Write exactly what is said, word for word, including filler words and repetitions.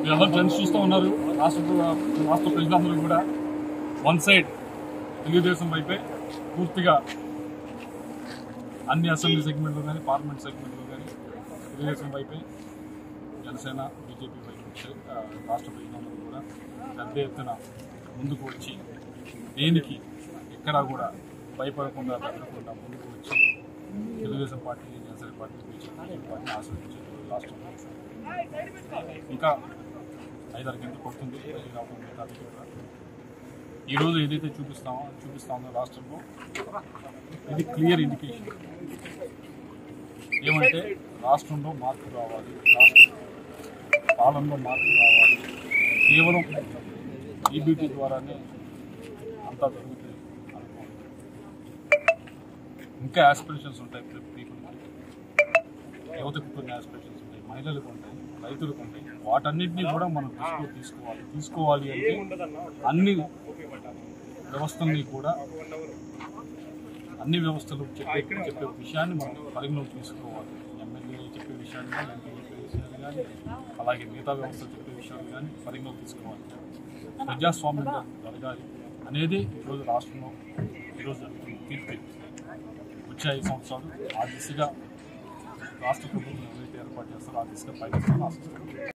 ఎవరు ట్రెండ్స్ చూస్తూ ఉన్నారు. రాష్ట్ర రాష్ట్ర ప్రజలందరూ కూడా వన్ సైడ్ తెలుగుదేశం వైపే పూర్తిగా అన్ని అసెంబ్లీ సెగ్మెంట్లో కానీ పార్లమెంట్ సెగ్మెంట్లో కానీ తెలుగుదేశం వైపే, జనసేన బీజేపీ వైపు రాష్ట్ర ప్రజలందరూ కూడా పెద్ద ఎత్తున ముందుకు వచ్చి దేనికి ఎక్కడా కూడా భయపడకుండా తగ్గకుండా ముందుకు వచ్చి Telugu Desam party, Janasena party, BJP పార్టీని ఆశ్రయించారు. రాష్ట్రంలో ఇంకా ఐదారు గంటలు పడుతుంది రావడం మిగతా కూడా. ఈరోజు ఏదైతే చూపిస్తామో చూపిస్తామో రాష్ట్రంలో ఇది క్లియర్ ఇండికేషన్ ఏమంటే రాష్ట్రంలో మార్పు రావాలి, రాష్ట్ర పాలనలో మార్పు రావాలి. కేవలం ఈబీటీ ద్వారానే అంతా జరుగుతుంది అనుకోండి. ఇంకా ఆస్పిరేషన్స్ ఉంటాయి పీపుల్కి, యువతకు కొన్ని ఆస్పిరేషన్స్ ఉంటాయి, మహిళలకు ఉంటాయి, రైతులకు ఉంటాయి. వాటన్నిటినీ కూడా మనం దృష్టిలో తీసుకోవాలి. తీసుకోవాలి అంటే అన్ని వ్యవస్థల్ని కూడా అన్ని వ్యవస్థలు చెప్పే చెప్పే విషయాన్ని మనం పరిగణలోకి తీసుకోవాలి. ఎమ్మెల్యే చెప్పే విషయాన్ని కానీ, ఎంపీ చెప్పే విషయాన్ని కానీ, అలాగే మిగతా వ్యవస్థలు చెప్పే విషయాన్ని కానీ పరిగణలోకి తీసుకోవాలి. ప్రజాస్వామ్యంగా జరగాలి అనేది ఈరోజు రాష్ట్రంలో ఈరోజు జరుగుతుంది. తీర్పు వచ్చే ఐదు సంవత్సరాలు ఆ దిశగా రాష్ట్ర ప్రభుత్వం ఏదైతే ఏర్పాటు చేస్తారో ఆ దిశగా పయనిస్తారో ఆశిస్తారు.